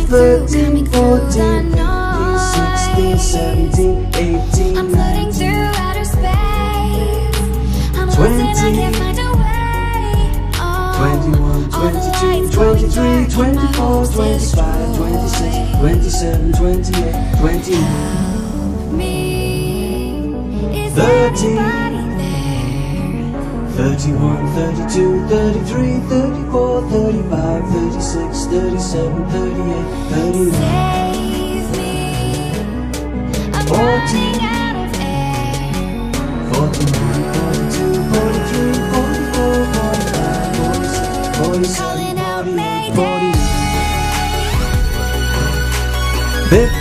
13, 14, 15, 16, 17, 18, I'm floating through outer space. I'm 20, lost and I can't find a way. Oh, 21, all the 22, lights 23, going dark and my 24, hopes 25, 26, 27, 28, 29, me. Is 30, anybody there? 31, 32, 33, 34, 35, 36, 37, 38, 39, Save me. I'm 40, running out of air. 41, 42, 43, 44, 45, 46, 47, Calling out 48, Mayday. 49, 50,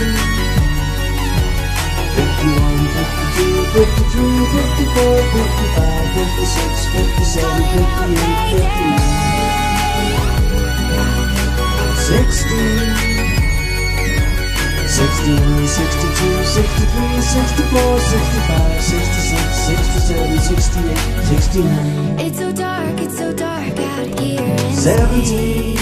51, 52, 53, 54, 55, 56, 57, 58, 59, 60, 61, 62, 63, 64, 65, 66, 67, 68, 69, It's so dark out here in 70, space.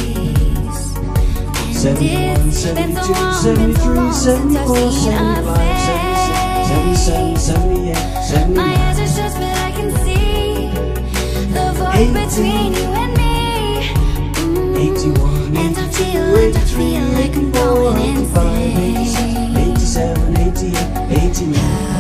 71, 72, 73, 74, 75, 76, 77, 78, My 79, eyes are shut, but I can see the void 80, between you and me. 81, And I 82, feel 83, like I'm 84, going 85, 86, insane. 87, 88, 89,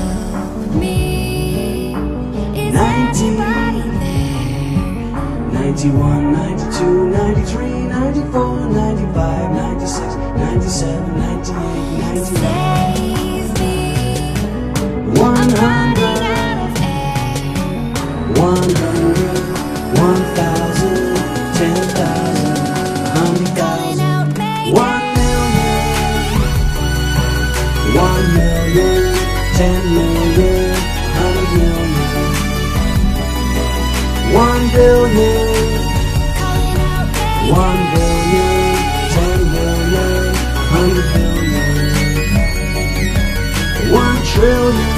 Me, is 90, anybody there? 91, 92, 93, 94, 95, 96, 97, 98, 99, Save me. I'm 100, running out of air. 100, 1,000, 10,000, 100,000, Calling out 1 Mayday. million, 1 million, 10 million, 100 million, 1 billion, Calling out 1 Mayday. billion, 10 billion, 100 billion, 1 trillion.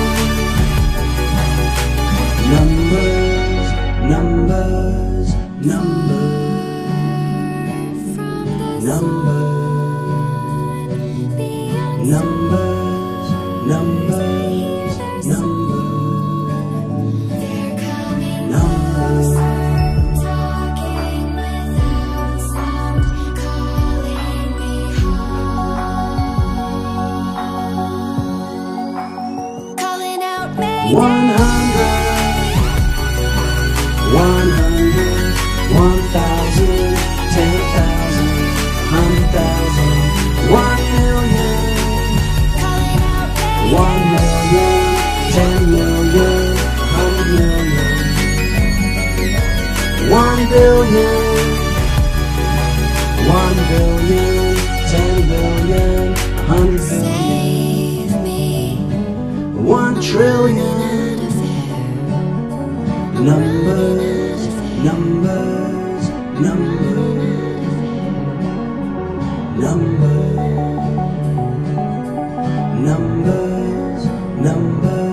Numbers, numbers, numbers, From the numbers, beyond numbers, numbers, numbers, they're coming numbers. closer, talking without sound, calling me home. Calling out Mayday. 100, 100, 1,000, 10,000, 100,000, 1 million, Calling out 1 Mayday. million, 10 million, 100 million, 1 billion, 1 billion, 10 billion, 100 billion, Save me. 1 trillion. Out of air. Numbers, numbers, numbers, numbers, numbers, numbers.